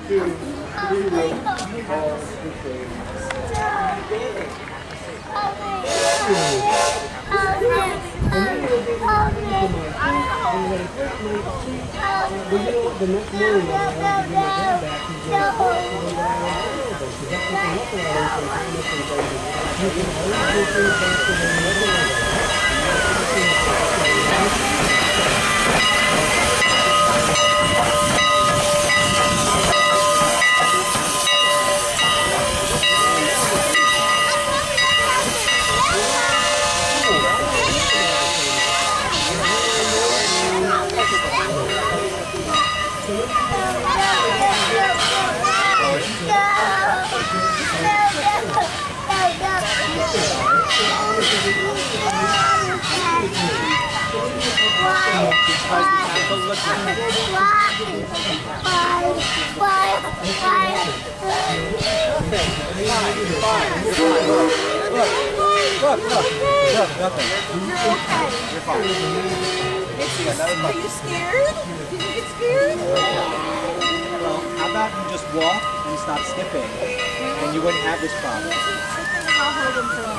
Look, nothing. You're fine. Are you scared? Did you get scared? Well, how about you just walk and stop skipping, and you wouldn't have this problem. I'll hold him for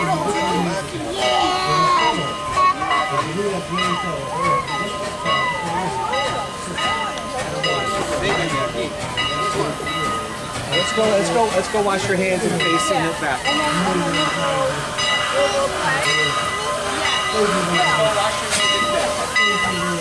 Let's go wash your hands and face in the bathroom. And then